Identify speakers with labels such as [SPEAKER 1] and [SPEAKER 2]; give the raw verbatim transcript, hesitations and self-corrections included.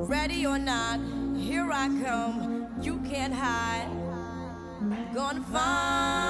[SPEAKER 1] Ready or not, here I come. You can't hide. Gonna find